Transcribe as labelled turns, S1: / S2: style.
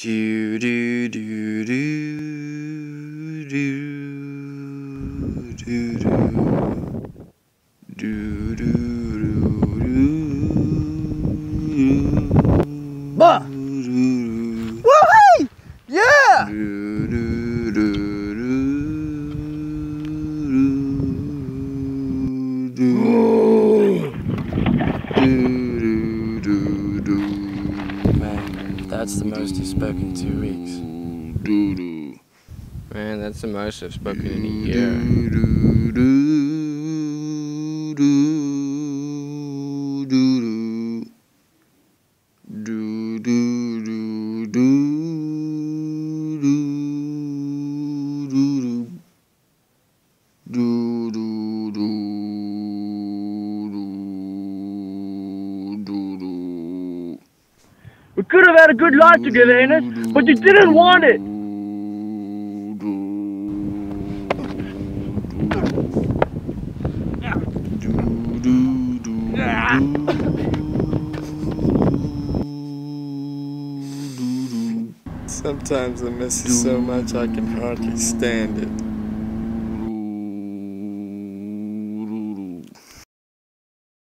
S1: Do do do do do do do do do.
S2: Bah! Woohoo! Yeah!
S1: Man, that's the most he's spoken in 2 weeks. Man, that's the most I've spoken in a year.
S2: We could have had a good life together, Ennis, but you didn't want it.
S1: Sometimes I miss you so much I can hardly stand it.